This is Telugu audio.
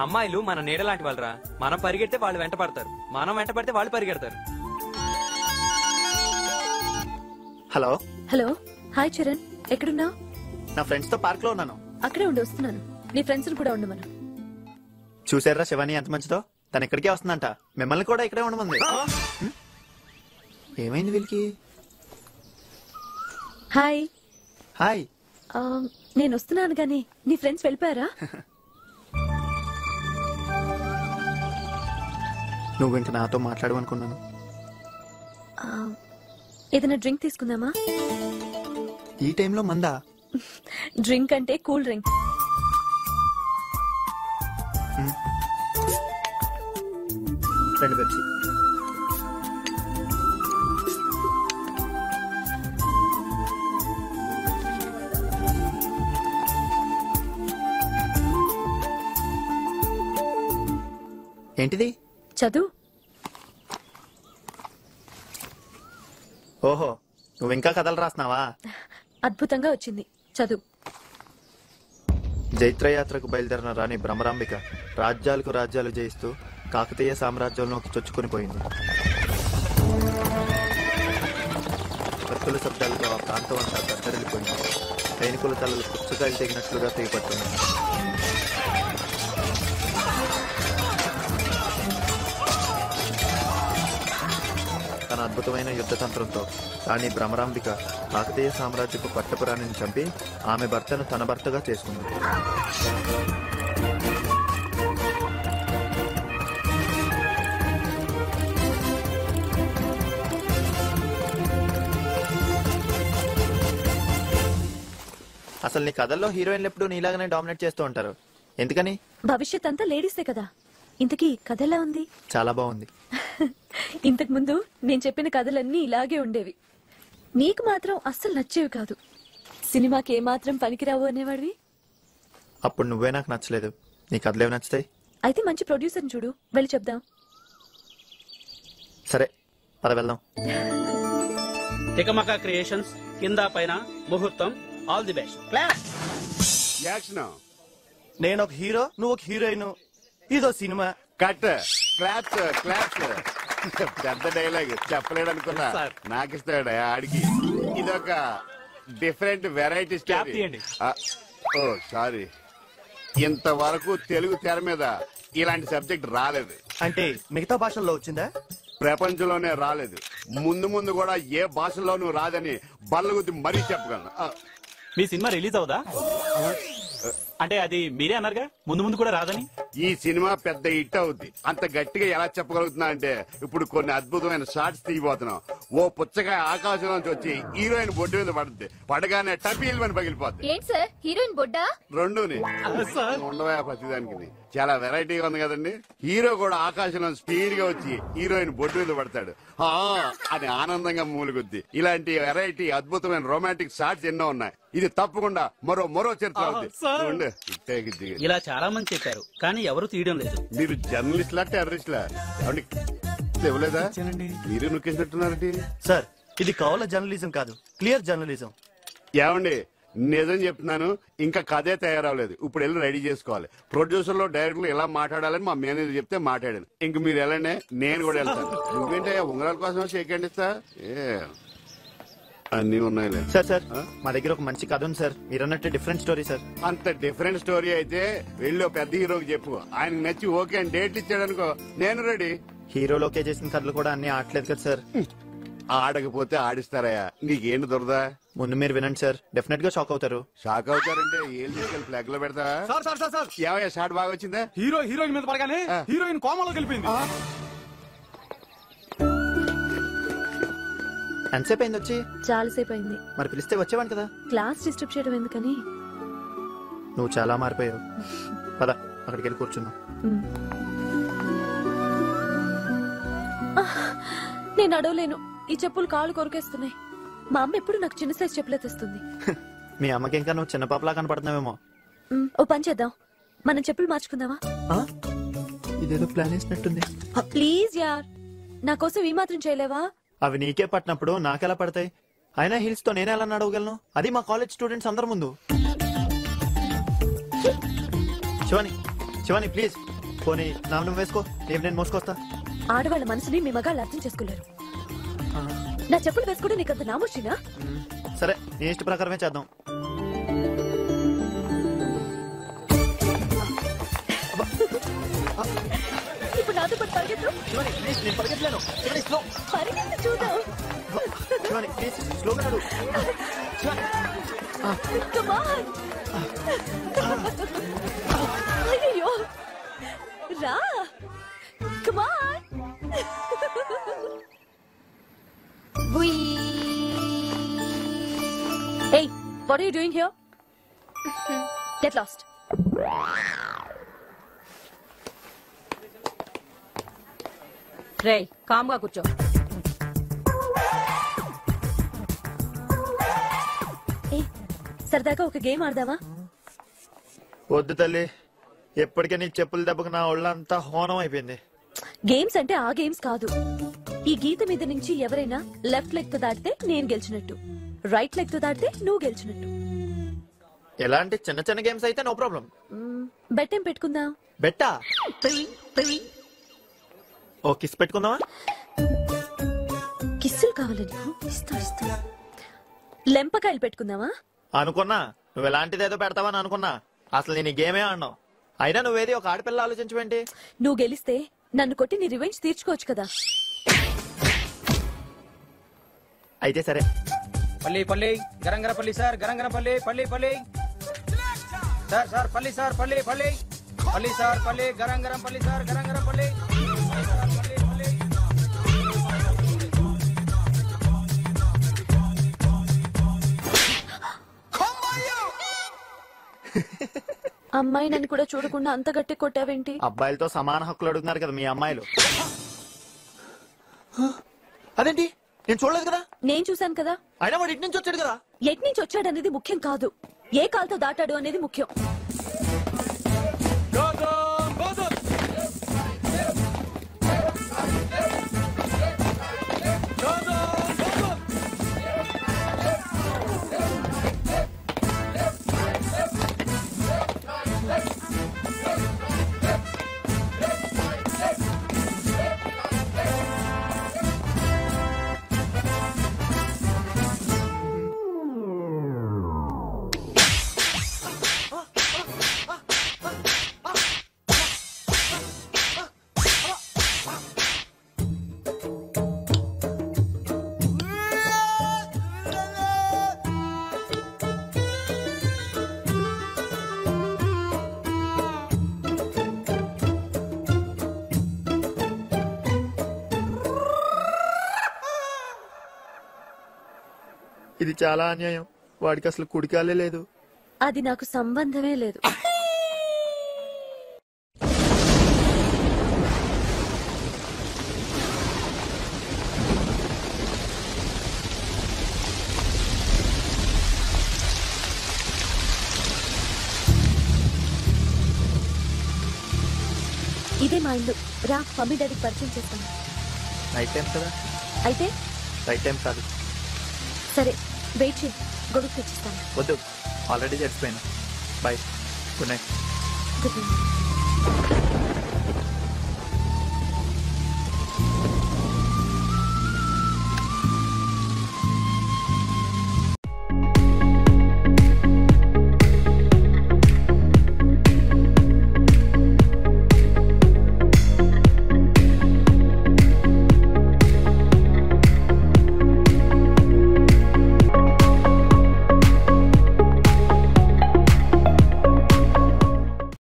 అమ్మాయిలు మన నీడ లాంటి వాళ్ళరా. మనం పరిగెడితే వాళ్ళు వెంట పడతారు, మనం వెంట పడితే వాళ్ళు పరిగెడతారు. Hello hello. హాయ్ చరణ్, ఎక్కడున్నావు? నా ఫ్రెండ్స్ తో పార్క్ లో ఉన్నాను. అక్కడే ఉండి వస్తున్నాను. నీ ఫ్రెండ్స్ కూడా ఉండమను. చూసారా శివాని ఎంత మంచిదో? తను ఇక్కడికే వస్తుందంట, మిమ్మల్ని కూడా ఇక్కడే ఉండమంది. ఏమైంది వీళ్ళకి? హాయ్. హాయ్. నేను వస్తున్నాను గానీ నీ ఫ్రెండ్స్ వెళ్ళిపోయారా? నువ్వు ఇంక నాతో మాట్లాడమనుకున్నాను. ఏదైనా డ్రింక్ తీసుకుందామా? ఈ టైంలో మందా? డ్రింక్ అంటే కూల్ డ్రింక్. రెండు పెప్సీ. ఏంటిది? చదువు. ఓహో, నువ్వు ఇంకా కథలు రాస్తున్నావా? అద్భుతంగా వచ్చింది, చదువు. జైత్రయాత్రకు బయలుదేరిన రాణి భ్రమరాంబిక రాజ్యాలకు రాజ్యాలు జయిస్తూ కాకతీయ సామ్రాజ్యంలోకి చొచ్చుకొని పోయింది. కత్తుల శబ్దాలతో ఆ ప్రాంతం అంతా దద్దరిల్లిపోయింది. సైనికుల తలలు పుచ్చకాయలు తెగినట్లుగా తెగిపడుతున్నాయి. తన అద్భుతమైన యుద్ధతంత్రంతో రాణి భ్రమరాంబిక కాకతీయ సామ్రాజ్యపు పట్టపురాణిని చంపి ఆమె భర్తను తన భర్తగా చేసుకుంది. అసలు నీ కథల్లో హీరోయిన్లు ఎప్పుడు నీలాగానే డామినేట్ చేస్తూ ఉంటారు, ఎందుకని? భవిష్యత్ అంతా లేడీసే కదా. ఇంతకీ కథ ఎలా ఉంది? చాలా బాగుంది. ఇంతకు ముందు నేను చెప్పిన కథలన్నీ ఇలాగే ఉండేవి. నీకు మాత్రం అస్సలు నచ్చేవి కాదు. సినిమాకి ఏమాత్రం పనికిరావు అనేవాడివి. అప్పుడు నువ్వే నాకు నచ్చలేదు, నీ కథలేవి నచ్చుతాయి? అయితే మంచి ప్రొడ్యూసర్ని చూడు, వెళ్ళి చెప్దాం. సరే పద వెళ్దాం. తికమక క్రియేషన్స్, కింద పైన ముహూర్తం, ఆల్ ది బెస్ట్. నేను ఒక హీరో, నువ్వు ఒక హీరోయిన్, ఇదో సినిమా. కట్. Claps claps. పెద్ద డైలాగ్ చెప్పలేడు అనుకున్నా, నాకు ఇస్తాడు ఆడికి. ఇదొక డిఫరెంట్ వెరైటీ స్టోరీ. ఓ సారీ, ఇంతవరకు తెలుగు తెర మీద ఇలాంటి సబ్జెక్ట్ రాలేదు. అంటే మిగతా భాషల్లో వచ్చిందా? ప్రపంచంలోనే రాలేదు. ముందు ముందు కూడా ఏ భాషలోనూ రాదని బల్లగుద్ది మరీ చెప్పగలను. మీ సినిమా రిలీజ్ అవుదా? అంటే అది మీరే అన్నారుగా ముందు ముందు కూడా రాదని. ఈ సినిమా పెద్ద హిట్ అవుద్ది. అంత గట్టిగా ఎలా చెప్పగలుగుతున్నా అంటే ఇప్పుడు కొన్ని అద్భుతమైన షాట్స్ తీయబోతున్నాం. ఓ పుచ్చకాయ ఆకాశంలోంచి వచ్చి హీరోయిన్ బొడ్డు మీద పడుతుంది. పడగానే టపీల్ మని పగిలిపోద్ది. ఏంటి సార్, హీరోయిన్ బొడ్డా? రెండుని ఉండవా ప్రతిదానికి. చాలా వెరైటీగా ఉంది కదండి. హీరో కూడా ఆకాశంలో స్పీడ్ గా వచ్చి హీరోయిన్ బొడ్డు మీద పడతాడు అని ఆనందంగా మూలుగుద్ది. ఇలాంటి వెరైటీ అద్భుతమైన రొమాంటిక్ షాట్స్ ఎన్నో ఉన్నాయి. ఇది తప్పకుండా మరో చరిత్ర అవుతుంది. ఇలా చాలా మంది చెప్పారు కానీ ఎవరు తీయడం లేదు. మీరు జర్నలిస్ట్ లా టెర్రరిస్ట్ లా ఇవ్వలేదా? మీరు నొక్కేసినట్టున్నారండి. సార్ ఇది కౌల జర్నలిజం కాదు, క్లియర్ జర్నలిజం. ఏమండి నిజం చెప్తున్నాను, ఇంకా కథే తయారవలేదు. ఇప్పుడు వెళ్ళి రెడీ చేసుకోవాలి. ప్రొడ్యూసర్ లో డైరెక్టర్ ఎలా మాట్లాడాలని మా మేనేజర్ చెప్తే మాట్లాడాను. ఇంక మీరు వెళ్ళండి, నేను కూడా వెళ్తాను. నువ్వేంటే ఉంగరాల కోసం షేకండి సార్. అన్ని ఉన్నాయిలే. సార్ సార్ మా దగ్గర ఒక మంచి కథ ఉంది సార్, మీరు అన్నట్టు డిఫరెంట్ స్టోరీ సార్. అంత డిఫరెంట్ స్టోరీ అయితే వెళ్ళి పెద్ద హీరోకి చెప్పు. ఆయనకు నచ్చి ఓకే అని డేట్ ఇచ్చాడు అనుకో, నేను రెడీ. హీరోలోకే చేసిన కథలు కూడా అన్ని ఆడలేదు కదా సార్. ఆడకపోతే ఆడిస్తారయ్యా, నీకేంటి దొరదా? ముందు మీరు వినండి సార్, డెఫినెట్ గా షాక్ అవుతారు. షాక్ అవుతారంటే ఏం తీసుకెళ్ళి ఫ్లాగ్ లో పెడతా? ఏమయ్యా షాట్ బాగా వచ్చిందా? హీరోయిన్ మీద పడగానే హీరోయిన్ కోమలోకి వెళ్ళిపోయింది. ఎంతసేపు అయింది వచ్చి? చాలాసేపు అయింది. మరి పిలిస్తే వచ్చేవాను కదా. క్లాస్ డిస్టర్బ్ చేయడం ఎందుకని. నువ్వు చాలా మారిపోయావు. పద అక్కడికి వెళ్ళి కూర్చున్నావు. నేను అడవలేను, ఈ చెప్పులు కాళ్ళు కొరికేస్తున్నాయి. మా అమ్మ ఎప్పుడు నాకు చిన్న సైజ్ చెప్పులే తెస్తుంది. మీ అమ్మకి ఇంకా నువ్వు చిన్న పాపలా కనపడుతున్నావేమో. ఓ పని చేద్దాం, మనం చెప్పులు మార్చుకుందామా? ఇదేదో ప్లాన్ వేసినట్టుంది. ప్లీజ్ యార్, నా కోసం ఈ మాత్రం చేయలేవా? అవి నీకే పట్టినప్పుడు నాకెలా పడతాయి? అయినా హిల్స్ తో నేనే ఎలా నడవగలను, అది మా కాలేజ్ స్టూడెంట్స్ అందరి ముందు. శివాని శివాని ప్లీజ్ పోనీ నాన్న నువ్వు వేసుకో, నేను మోసుకొస్తా. ఆడవాళ్ళ మనసుని మీ మగాళ్ళు అర్థం చేసుకోలేరు. నా చెప్పులు వేసుకోవడం నీకంత నామోషినా? సరే, నీ ఇష్ట ప్రకారమే చేద్దాం. ఇప్పుడు నాతో పాటు పరిగెత్తు. నేను పరిగెత్తలేను. పరిగెత్తు చూద్దాం. స్లోగా నడు. Come on. అయ్యో రా. Come on. Hey, what are you doing here? Get lost. రేయ్ కామ్గా కూర్చో. సరదాగా ఒక గేమ్ ఆడదావా? వద్దు తల్లి, ఎప్పటికే నీ చెప్పుల దెబ్బకు నా ఒళ్ళంతా హోనం అయిపోయింది. గేమ్స్ అంటే ఆ గేమ్స్ కాదు. ఈ గీత మీద నుంచి ఎవరైనా లెఫ్ట్ లెగ్ తో దాటితే నేను గెలిచినట్టు, రైట్ లెగ్ తో దాటితే నువ్వు గెలిచినట్టు. ఎలాంటి చిన్న చిన్న గేమ్స్ అయితే నో ప్రాబ్లం. బెట్ ఏం పెట్టుకుందాం? బెట్టా? ఓ కిస్ పెట్టుకుందామా? కిస్సులు కావాలి నీకు? ఇస్తా ఇస్తా. లెంపకాయలు పెట్టుకుందామా? అనుకున్నా నువ్వు ఎలాంటిదేదో పెడతావని అనుకున్నా. అసలు నేను ఈ గేమే ఆడినావు. అయినా నువ్వేది ఒక ఆడపిల్ల ఆలోచించవేంటి? నువ్వు గెలిస్తే నన్ను కొట్టి నీ రివెంజ్ తీర్చుకోవచ్చు కదా. అయితే సరే. పల్లి పల్లి గరంగర పల్లి సార్, గరంగర పల్లి పల్లి పల్లి సార్ సార్ పల్లి సార్ పల్లి పల్లి పల్లి సార్ పల్లి గరంగరం పల్లి సార్, గరంగరం పల్లి. అమ్మాయి నన్ను కూడా చూడకుండా అంత గట్టి కొట్టావేంటి? అబ్బాయిలతో సమాన హక్కులు అడుగుతున్నారు కదా మీ అమ్మాయిలు. అదేంటి, నేను చూడలేదు కదా. నేను చూశాను కదా. అయినా వాడు ఇటు నుంచి వచ్చాడు కదా. ఎటు నుంచి వచ్చాడు అనేది ముఖ్యం కాదు, ఏ కాలుతో దాటాడు అనేది ముఖ్యం. ఇది చాలా అన్యాయం. వాడికి అసలు కుడికాలే లేదు. అది నాకు సంబంధమే లేదు. ఇదే మా ఇల్లు. రా, మమ్మీ డాడీకి పరిచయం చేస్తాను. నైట్ టైం కదా. అయితే రైట్ టైం కాదు. సరే, వెయిట్ చేయి, గొడుగు తెచ్చిస్తాను. వద్దు, ఆల్రెడీ చచ్చిపోయాను. Bye, good night. Good night.